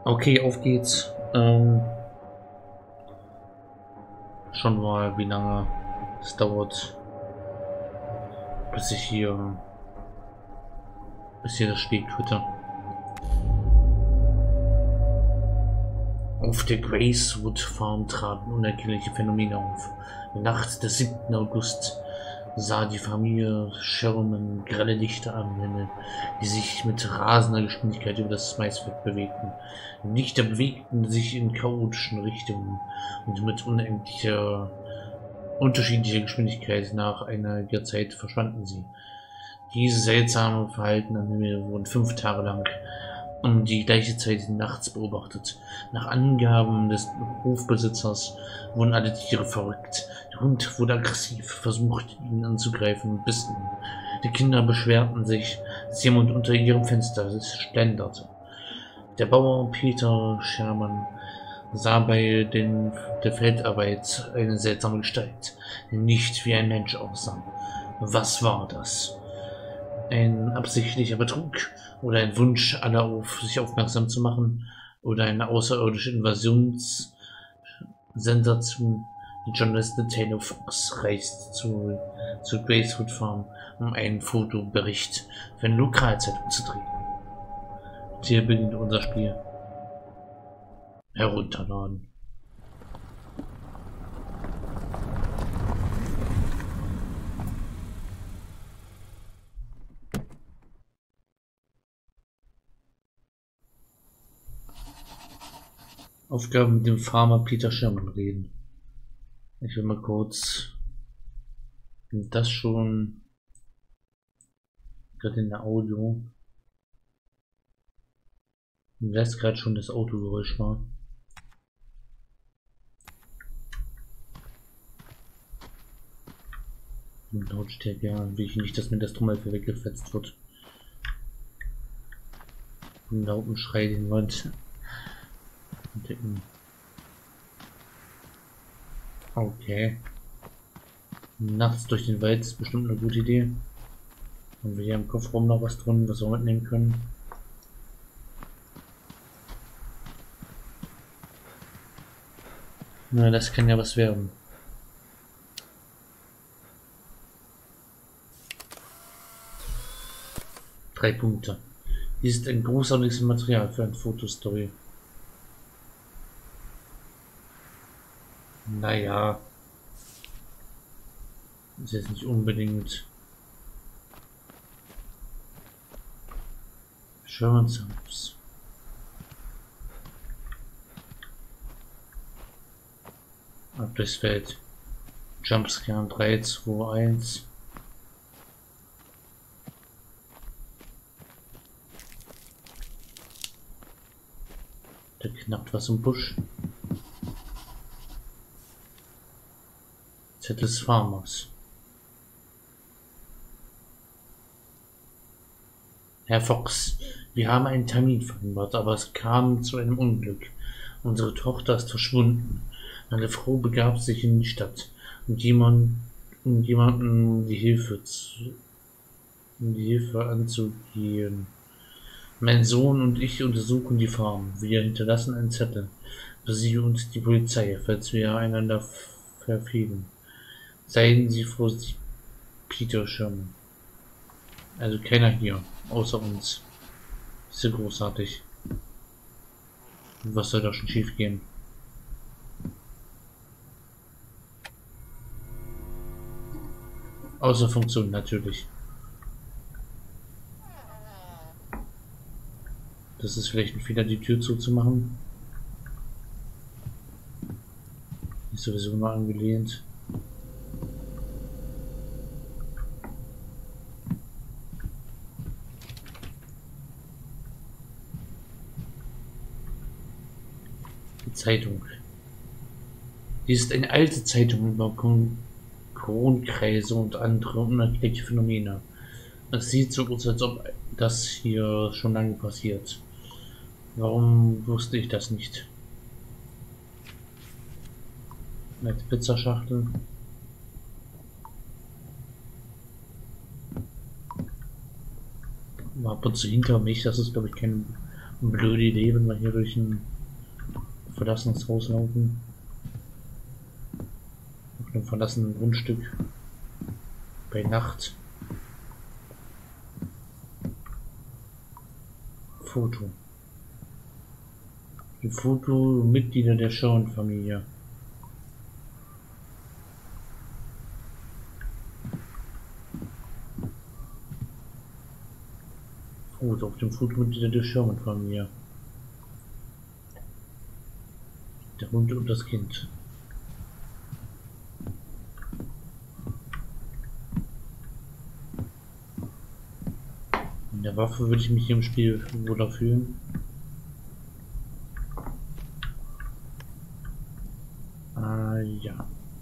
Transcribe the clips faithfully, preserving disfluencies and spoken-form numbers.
Okay, auf geht's. Ähm, schon mal, wie lange es dauert, bis ich hier, bis hier das Spiel quitte. Auf der Gracewood Farm traten unerklärliche Phänomene auf. Die Nacht des siebten August sah die Familie Sherman grelle Lichter am Himmel, die sich mit rasender Geschwindigkeit über das Maisfeld bewegten. Die Lichter bewegten sich in chaotischen Richtungen und mit unendlicher, unterschiedlicher Geschwindigkeit. Nach einiger Zeit verschwanden sie. Diese seltsame Verhalten am Himmel wurden fünf Tage lang um die gleiche Zeit nachts beobachtet. Nach Angaben des Hofbesitzers wurden alle Tiere verrückt. Der Hund wurde aggressiv, versuchte ihn anzugreifen und biss ihn. Die Kinder beschwerten sich, dass jemand unter ihrem Fenster schlenderte. Der Bauer Peter Sherman sah bei den, der Feldarbeit eine seltsame Gestalt, die nicht wie ein Mensch aussah. Was war das? Ein absichtlicher Betrug oder ein Wunsch aller auf sich aufmerksam zu machen oder eine außerirdische Invasionssensation. Die Journalistin Taylor Fox reist zu, zu Gracewood Farm, um einen Fotobericht für eine Lokalzeitung zu drehen. Hier beginnt unser Spiel. Herunterladen. Aufgabe mit dem Farmer Peter Sherman reden. Ich will mal kurz das schon gerade in der Audio. Das gerade schon das Autogeräusch war. Und Lautstärke, ja, will ich nicht, dass mir das Trommelfell weggefetzt wird. Einen lauten Schrei den Wand. Okay. Nachts durch den Wald ist bestimmt eine gute Idee. Haben wir hier im Kofferraum noch was drin, was wir mitnehmen können. Na, das kann ja was werden. Drei Punkte. Dies ist ein großartiges Material für eine Fotostory. Naja. Ist jetzt nicht unbedingt. Schauen wir uns an. Ab durchs Feld. Jumpscare drei, zwei, eins. Da knappt was im Busch. Zettel des Farmers. Herr Fox, wir haben einen Termin vereinbart, aber es kam zu einem Unglück. Unsere Tochter ist verschwunden. Meine Frau begab sich in die Stadt, um jemand, um jemanden die Hilfe zu, um die Hilfe anzugehen. Mein Sohn und ich untersuchen die Farm. Wir hinterlassen einen Zettel für Sie und die Polizei, falls wir einander verfehlen. Seien Sie vorsichtig, Peter Sherman. Also keiner hier, außer uns. Ist ja großartig. Was soll da schon schief gehen? Außer Funktion natürlich. Das ist vielleicht ein Fehler, die Tür zuzumachen. Ist sowieso nur angelehnt. Die Zeitung. Dies ist eine alte Zeitung über Kronkreise und andere unerklärliche Phänomene. Es sieht so aus, als ob das hier schon lange passiert. Warum wusste ich das nicht? Mit Pizzaschachtel. War ab und zu hinter mich, das ist glaube ich kein Blöde Idee, wenn wir hier durch ein verlassenes Haus laufen. Auf einem verlassenen Grundstück. Bei Nacht. Foto. Die Foto Mitglieder der Sherman-Familie. Foto auf dem Foto Mitglieder der Sherman-Familie. Der Hund und das Kind. In der Waffe würde ich mich hier im Spiel wohler fühlen. Ah, ja.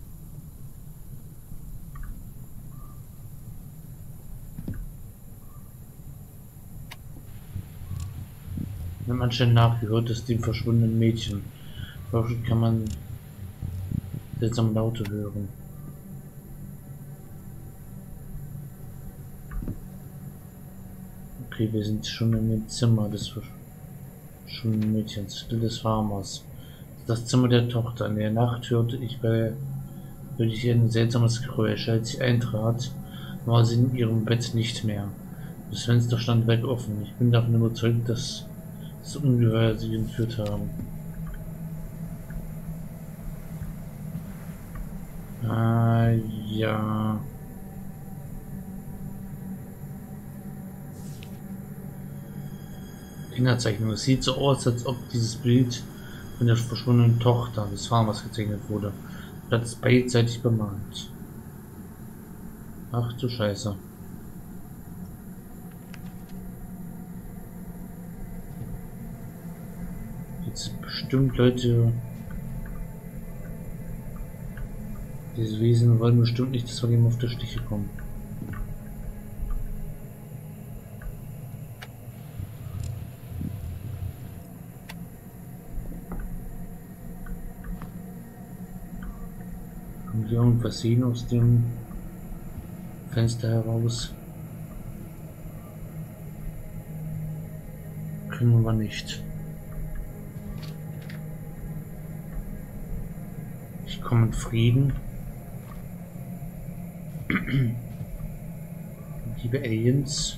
Wir haben anscheinend nachgehört, dass dem verschwundenen Mädchen. Vielleicht kann man seltsame Laute hören. Okay, wir sind schon in dem Zimmer des verschwundenen Mädchens, des Farmers. Das Zimmer der Tochter. In der Nacht hörte ich bei hörte ich ein seltsames Geräusch. Als ich eintrat, war sie in ihrem Bett nicht mehr. Das Fenster stand weit offen. Ich bin davon überzeugt, dass das Ungeheuer sie entführt haben. Ah, ja. Fingerzeichnung. Es sieht so aus, als ob dieses Bild von der verschwundenen Tochter des Farmers gezeichnet wurde. Das ist beidseitig bemalt. Ach du Scheiße. Jetzt bestimmt Leute. Diese Wesen wollen bestimmt nicht, dass wir ihm auf die Stiche kommen. Können wir irgendwas sehen aus dem Fenster heraus? Können wir nicht. Ich komme in Frieden. Liebe Aliens.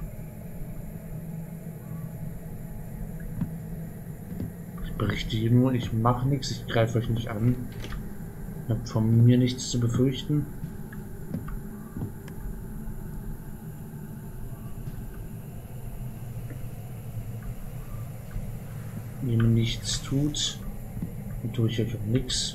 Ich berichte hier nur, ich mache nichts, ich greife euch nicht an. Ich habe von mir nichts zu befürchten. Wenn ihr nichts tut, dann tue ich euch auch nichts.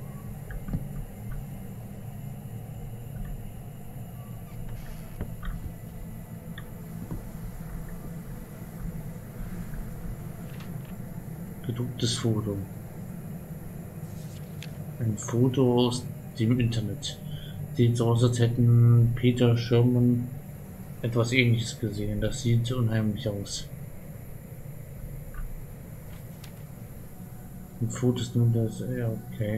Gedrucktes Foto. Ein Foto aus dem Internet. Sieht so aus, als hätten Peter Sherman etwas Ähnliches gesehen. Das sieht unheimlich aus. Ein Foto ist nun das. Ja, okay.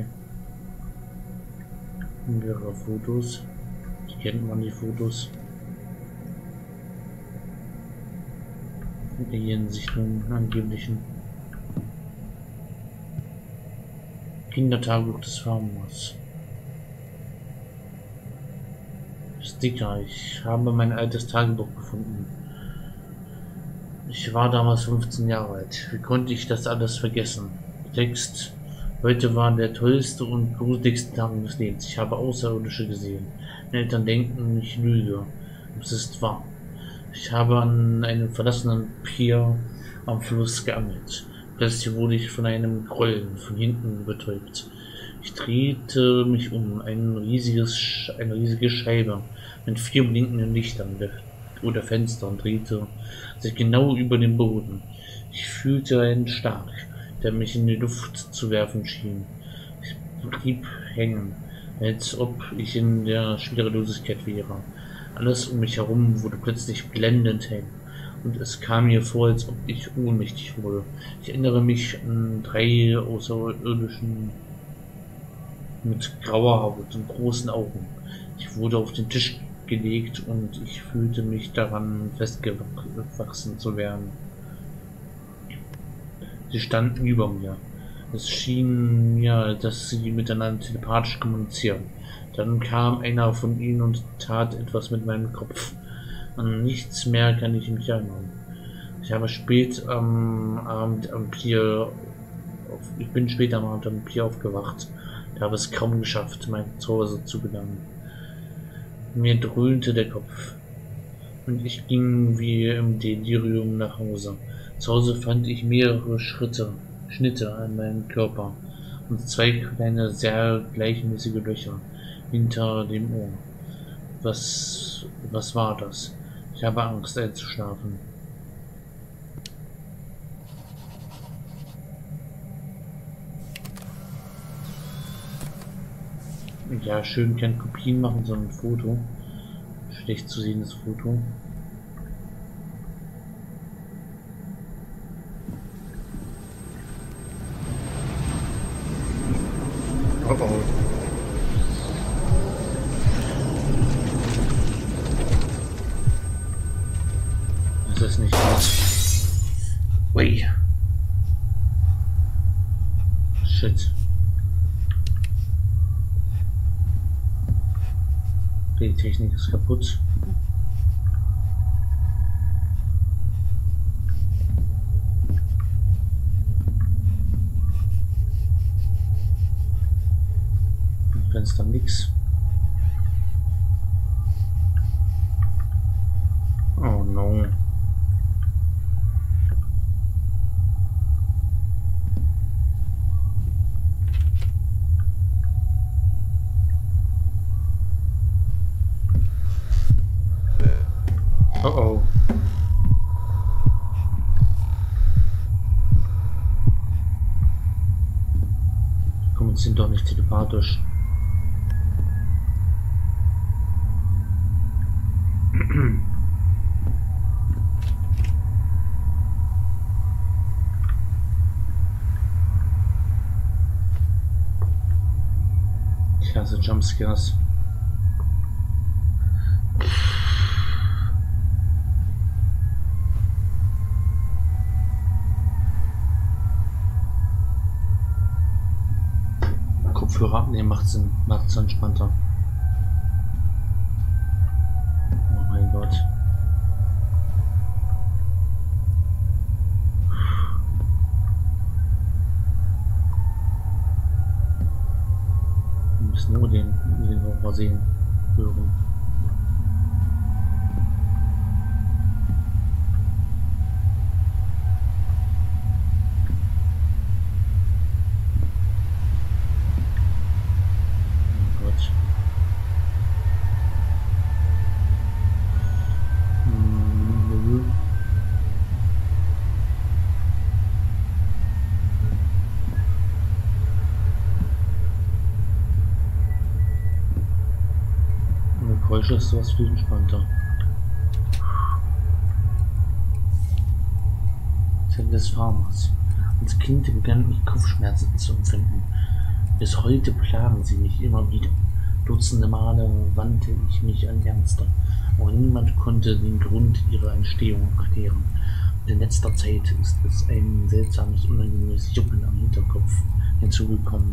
Mehrere Fotos. Die kennt man, die Fotos. Hier in sich nun angeblichen Kindertagebuch des Farmers. Sticker. Ich habe mein altes Tagebuch gefunden. Ich war damals fünfzehn Jahre alt. Wie konnte ich das alles vergessen? Text. Heute war der tollste und gruseligste Tag meines Lebens. Ich habe Außerirdische gesehen. Meine Eltern denken, ich lüge. Es ist wahr. Ich habe an einem verlassenen Pier am Fluss geangelt. Plötzlich wurde ich von einem Grollen von hinten betäubt. Ich drehte mich um. Ein riesiges, eine riesige Scheibe mit vier blinkenden Lichtern oder Fenstern drehte sich genau über den Boden. Ich fühlte einen Schlag, der mich in die Luft zu werfen schien. Ich blieb hängen, als ob ich in der Schwerelosigkeit wäre. Alles um mich herum wurde plötzlich blendend hell. Und es kam mir vor, als ob ich ohnmächtig wurde. Ich erinnere mich an drei Außerirdischen mit grauer Haut und großen Augen. Ich wurde auf den Tisch gelegt und ich fühlte mich daran festgewachsen zu werden. Sie standen über mir. Es schien mir, dass sie miteinander telepathisch kommunizieren. Dann kam einer von ihnen und tat etwas mit meinem Kopf. An nichts mehr kann ich mich erinnern. Ich habe spät am Abend am Pier, auf, ich bin spät am Abend am Pier aufgewacht. Ich habe es kaum geschafft, mein Zuhause zu gelangen. Mir dröhnte der Kopf und ich ging wie im Delirium nach Hause. Zu Hause fand ich mehrere Schritte, Schnitte an meinem Körper und zwei kleine, sehr gleichmäßige Löcher hinter dem Ohr. Was, was war das? Ich habe Angst, einzuschlafen. Ja, schön, kein Kopien machen, sondern ein Foto. Schlecht zu sehendes Foto. Oh oh. Das ist nicht gut. Ui. Shit. Die Technik ist kaputt. Im Fenster nix. Oh no. Oh oh. Komm, jetzt sind doch nicht telepathisch. Klasse Jumpscares. Kopfhörer abnehmen macht Sinn, macht es entspannter. Oh mein Gott. Wir müssen nur den, den Horror sehen, hören. Geräusche ist sowas viel entspannter. Zelle des Farmers. Als Kind begann ich Kopfschmerzen zu empfinden. Bis heute plagen sie mich immer wieder. Dutzende Male wandte ich mich an Ärzte, aber niemand konnte den Grund ihrer Entstehung erklären. Und in letzter Zeit ist es ein seltsames, unangenehmes Jucken am Hinterkopf hinzugekommen.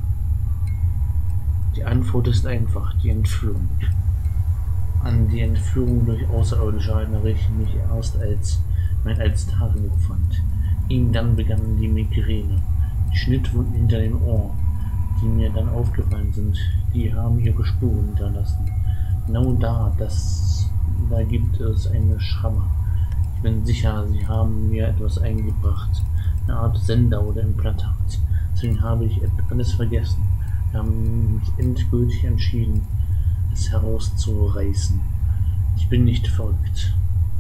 Die Antwort ist einfach, die Entführung. An die Entführung durch Außerirdische erinnere ich mich erst, als mein altes Tagebuch fand. Ihnen dann begann die Migräne. Die Schnittwunden hinter dem Ohr, die mir dann aufgefallen sind, die haben ihre Spuren hinterlassen. Genau da, das, da gibt es eine Schramme. Ich bin sicher, sie haben mir etwas eingebracht, eine Art Sender oder Implantat. Deswegen habe ich alles vergessen. Wir haben mich endgültig entschieden, es herauszureißen. Ich bin nicht verrückt.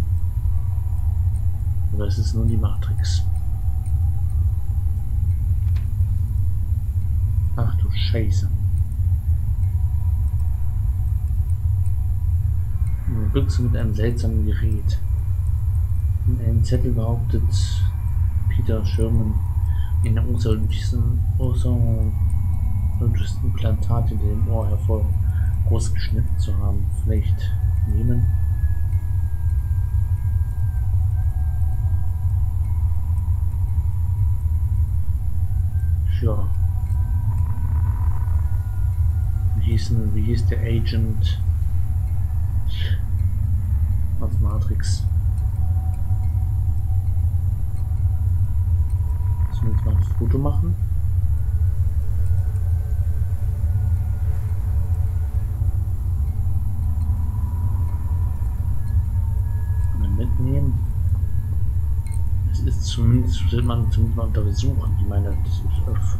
Aber es ist nur die Matrix. Ach du Scheiße. Eine Büchse mit einem seltsamen Gerät. In einem Zettel behauptet Peter Sherman, in der außerirdischen Implantat in dem Ohr hervor ausgeschnitten zu haben. Vielleicht nehmen. hießen, wie hieß der Agent auf Matrix? Jetzt muss ich mal ein Foto machen. Mitnehmen. Es ist zumindest, will man zumindest mal untersuchen. Ich meine, das ist öff.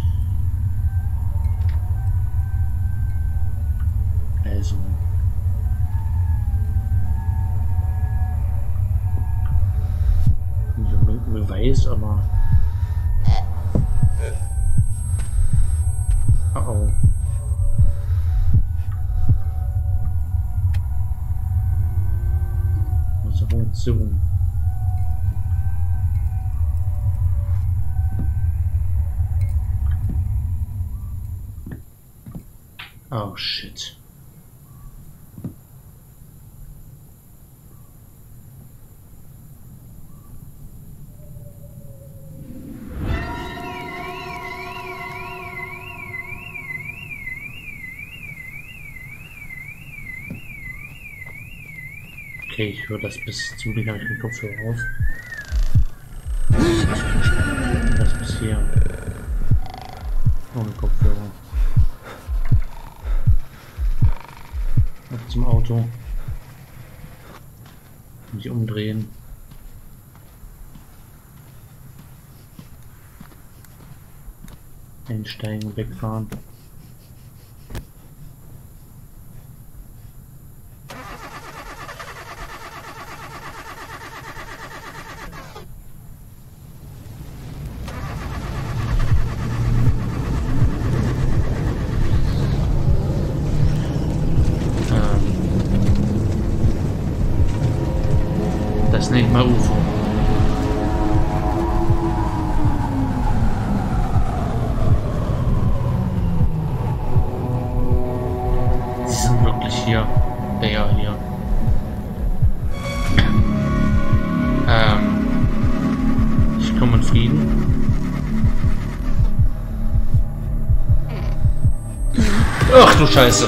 Also. Nicht Beweis, aber. Oh oh. Funktion. Oh shit. Okay, ich höre das bis zum Glück habe ich den Kopfhörer auf. Das bis hier. Ohne Kopfhörer. Ab zum Auto. Mich umdrehen. Einsteigen und wegfahren. Das nicht mal U F O. Sie sind wirklich hier. Der ja hier. Ähm. Ich komme in Frieden. Ach du Scheiße.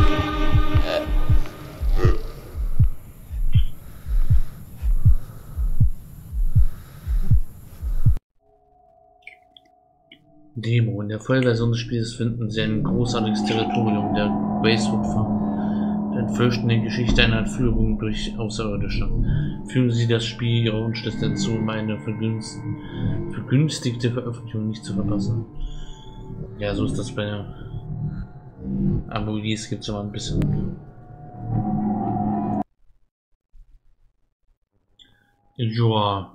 Demo. In der Vollversion des Spiels finden Sie ein großartiges Territorium der Gracewood Farm. Der entfürchtende Geschichte einer Entführung durch Außerirdische. Fügen Sie das Spiel Ihrer Wunschliste hinzu, um eine vergünstigte Veröffentlichung nicht zu verpassen. Ja, so ist das bei der Abo-Release, gibt es aber ein bisschen. Joa.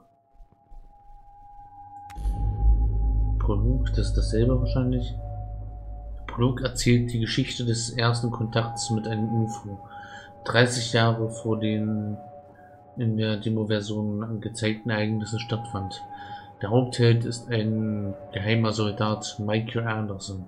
Prolog, das ist dasselbe wahrscheinlich. Der Prolog erzählt die Geschichte des ersten Kontakts mit einem U F O. dreißig Jahre vor den in der Demo-Version angezeigten Ereignissen stattfand. Der Hauptheld ist ein geheimer Soldat, Michael Anderson.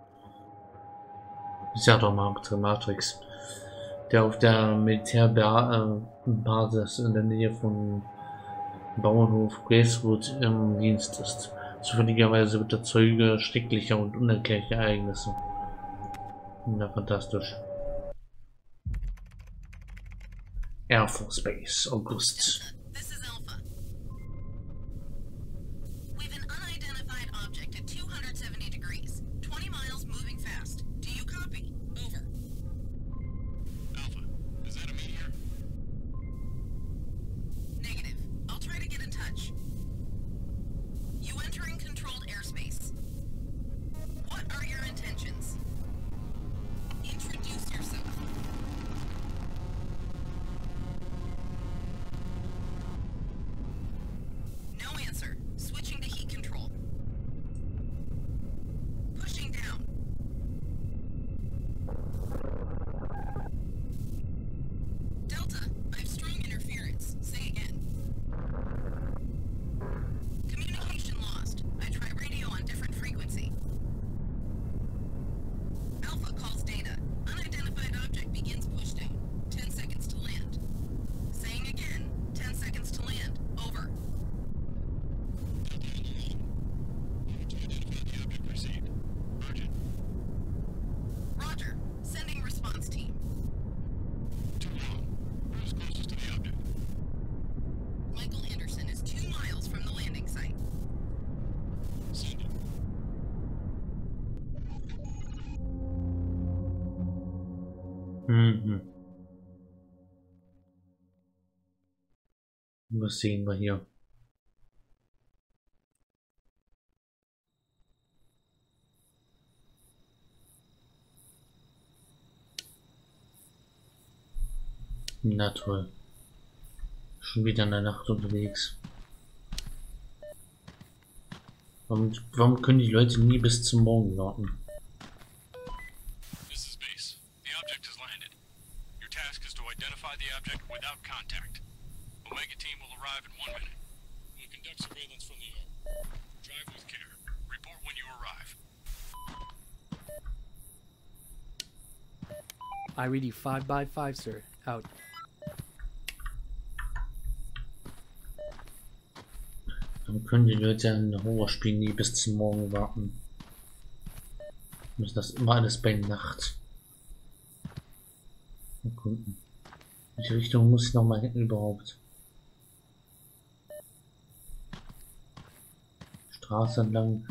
Ich sag doch mal Matrix. Der auf der Militärbasis in der Nähe von Bauernhof Gracewood im Dienst ist. Zufälligerweise wird der Zeuge schrecklicher und unerklärlicher Ereignisse. Na, fantastisch. Air Force Base, August. Mhm. Was sehen wir hier? Na toll. Schon wieder in der Nacht unterwegs. Warum, warum können die Leute nie bis zum Morgen warten? This is base. The object has landed. Your task is to identify the object without contact. Omega team will arrive in one minute. We'll conduct surveillance from the air. Drive with care. Report when you arrive. I read you five by five, sir. Out. Dann können die Leute in Horrorspielen nie bis zum Morgen warten. Müssen das immer alles bei Nacht. Mal gucken. Welche Richtung muss ich noch mal hinten überhaupt? Straße entlang.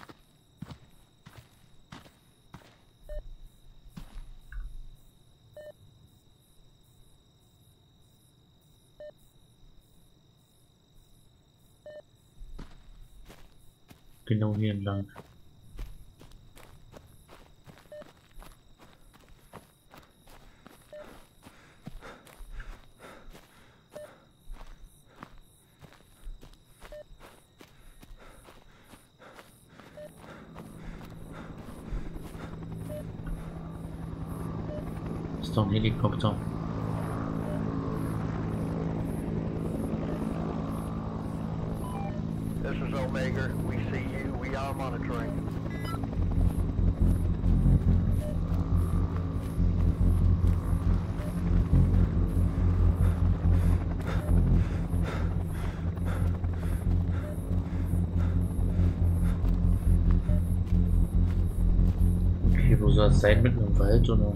Genau hier entlang. Ist doch ein Helikopter. This is Omega. We see you. We are monitoring. Okay, wo soll es sein? Mitten im Wald oder?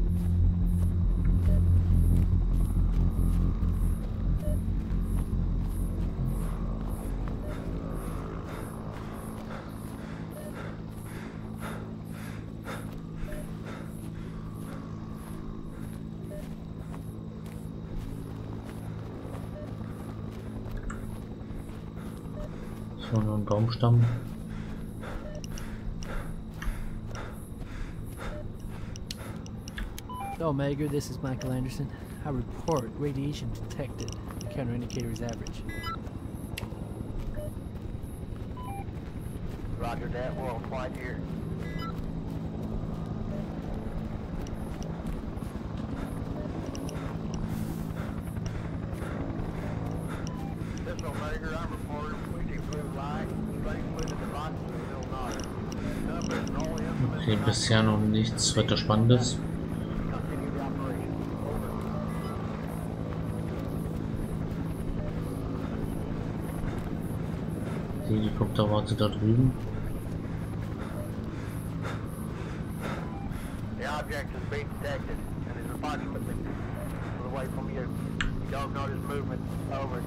So, nur ein Baumstamm. Omega, this is Michael Anderson. I report radiation detected. The counter indicator is average. Roger that. We're on flight here. This is Omega. I'm reporting. We see blue light. Straight with the device in the middle nod. Numbers and all instruments. Okay, bisher noch nichts weiter Spannendes. Continue the operation. Over. Der Helikopter wartet da drüben. The object is being detected and is approximately away from you. You don't notice movement. Over.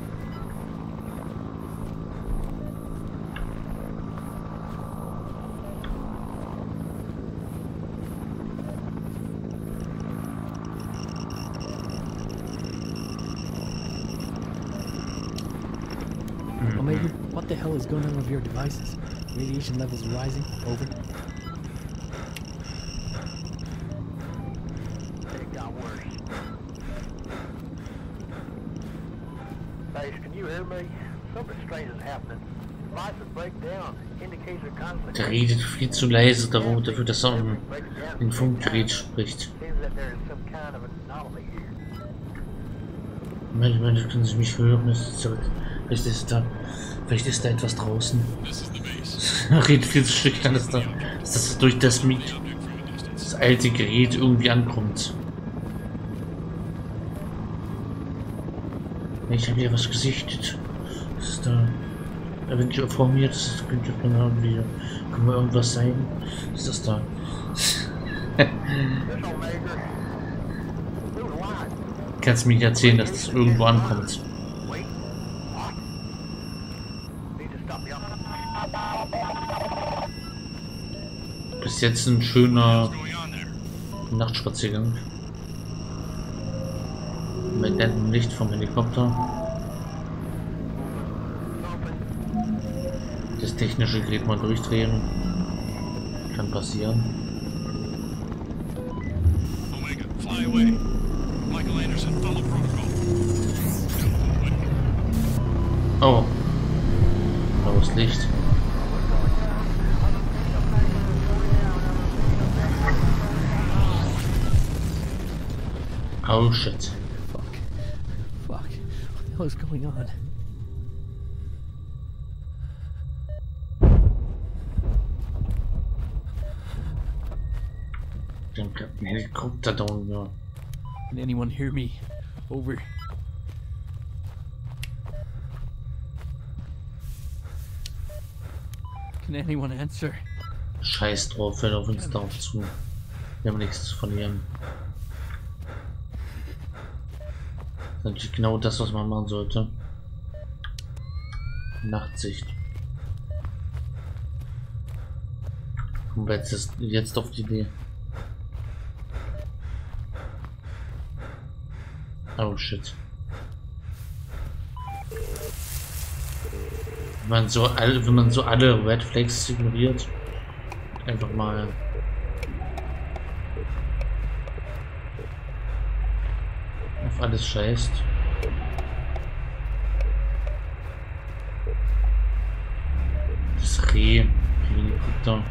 Omega, what the hell is going on with your devices? Radiation levels rising. Over. It got worse. Base, can you hear me? Something strange is happening. Devices break down. Indicators are constantly. Der redet viel zu leise darum, dafür, dass er ein, ein Funkgerät spricht. Seems that there is some kind of anomaly here. Mensch, Mensch, können Sie mich hören? Ist zurück. Vielleicht ist da, vielleicht ist da etwas draußen. This is the base. Redet viel zu schüchtern, dass, da, dass das durch das, Mi- Object from a distance. das alte Gerät irgendwie ankommt. Ich habe hier was gesichtet. Das ist da. Da bin ich vor mir. Das könnte irgendwie. Kann mal irgendwas sein. Was ist das da? This Omega. Blue light. Kannst du mir nicht erzählen, dass das irgendwo ankommt? Wait. What? Need to stop the op- Bis jetzt ein schöner What's going on there? Hm. Nachtspaziergang. Mit blendendem Licht vom Helikopter. Das technische Gerät mal durchdrehen. Kann passieren. Omega, fly away. Michael Anderson, follow protocol. Oh. Blaues Licht. Oh shit. Fuck. Fuck. What the hell is going on? Den Helikopter da unten. Ja. Can anyone hear me? Over. Can anyone answer? Scheiß drauf, hört auf uns drauf zu. Wir haben nichts zu verlieren. Das ist natürlich genau das, was man machen sollte. Nachtsicht. Kommen wir jetzt, jetzt auf die Idee. Oh shit. Wenn man so alle, wenn man so alle Red Flags ignoriert, einfach mal auf alles scheißt. Das Reh, die Helikopter.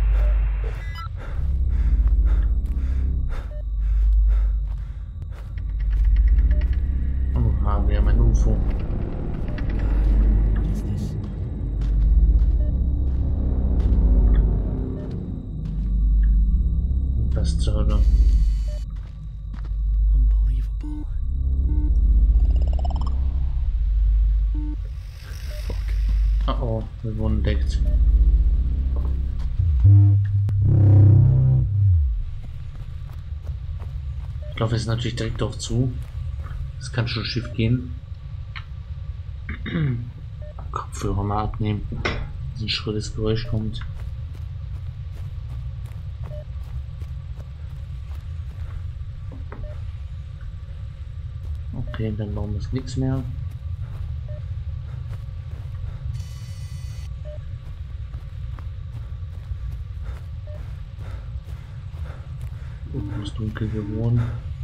Oh, wir haben ein U F O. What is this? Was zur Hölle? Unbelievable. Fuck. Oh oh, wir wurden entdeckt. Ich glaube, wir sind natürlich direkt auf zu. Das kann schon schief gehen. Kopfhörer mal abnehmen. Dass ein schrilles Geräusch kommt. Okay, dann brauchen wir es nichts mehr. Oh, ist dunkel geworden.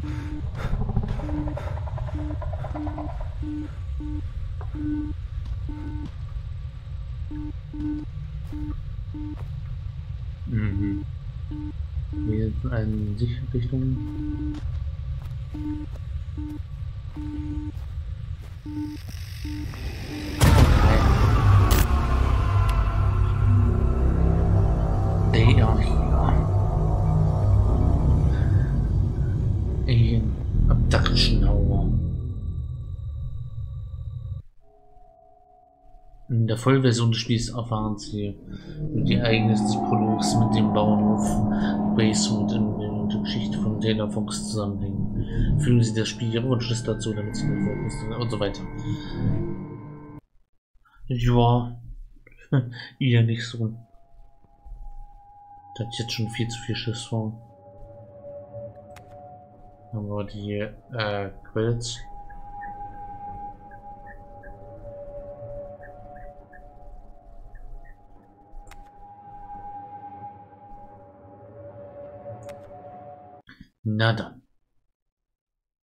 Mhm. Hier ist eine sichere Richtung. Okay. They are here. Alien Abduction Hour. In der Vollversion des Spiels erfahren Sie die Ereignisse des Prologs mit dem Bauernhof Basewood in der Geschichte von Taylor Fox zusammenhängen. Fügen Sie das Spiel Ihre Wunschliste dazu, damit Sie den Fokus und so weiter. Ja, eher nicht so. Da hat jetzt schon viel zu viel Schiss vor. Haben wir die äh, Quills. Na dann.